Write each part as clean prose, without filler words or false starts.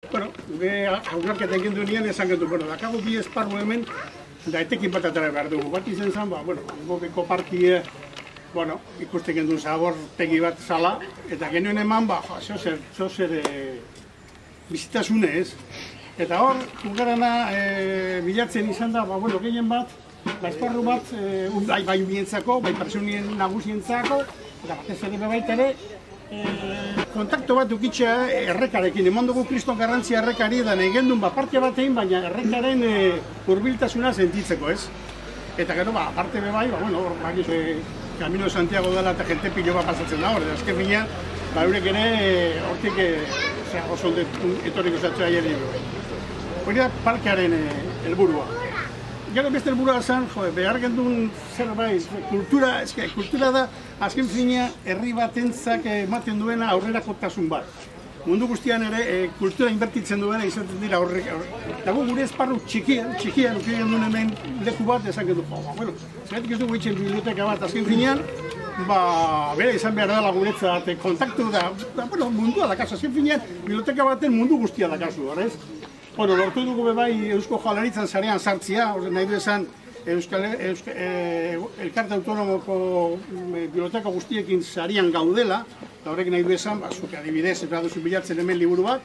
Bueno, hausnarketa egin duenean esan gendu, dakago bi esparru hemen, da etekin bat atara behar dugu. Bat izen zen, gobeko parkie, ikusten gendu zabortegi bat zala, eta genuen eman, zozer bizitasune ez. Eta hor, ugarana bilatzen izan da, gehien bat, esparru bat, bai bientzako, bai personien nagusientzako, eta batez ere baita ere, kontakto bat ukitzea errekarekin, eman dugu kriston garrantzia errekari, da nahi gendun parte bat egin, baina errekaren hurbiltasuna sentitzeko, ez? Eta gero, aparte bebai, Camino de Santiago dela eta jente pilo bat pasatzen da hor, eta azken finean, eurek ere, hortik, oso etorriko zatzea jari dugu. Hori da, parkearen helburua. Gero beste helburua zen, behar gendun zerbait, kultura da, azken fina herri batentzak ematen duena aurrerakotasun bat. Mundu guztian ere kultura inbertitzen duena izaten dira horrek. Eta gure esparru txikian, ukien duen hemen leku bat esan gendu. Zeratik ez dugu itxen biblioteka bat azken finean, bera izan behar dela guretzat kontaktu da, mundua da kasu, azken finean biblioteka baten mundu guztia da kasu, horrez? Lortu dugu bebai Eusko Jaurlaritzan sarean sartzea, nahi du esan Elkarte Autonomoko biblioteka guztiekin sarean gaudela, eta horrek nahi du esan, zuk adibidez, eta duzu bilatzen hemen liburu bat,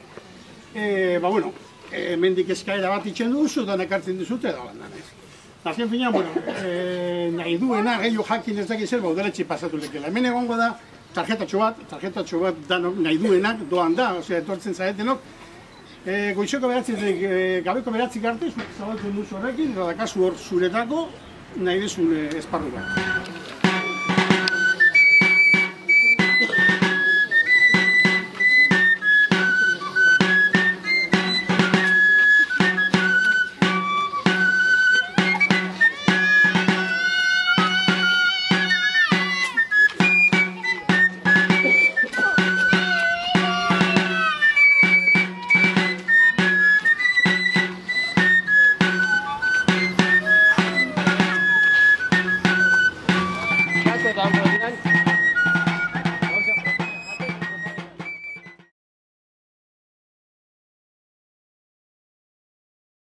hemendik eskaera bat itxen duzu, eta nekartzen duzute, eta bandan ez. Azken finean, nahi duena, gehiago jakin ez dakiz zer, udaletxe pasatu lekela. Hemen egongo da, tarjetatxo bat nahi duenak, doan da, etortzen zaretenok, goizoko beratzetik, gabeko beratzik arte, zabaltzen duzu horrekin, eta kasu hor zuretako nahi duzun esparru bat.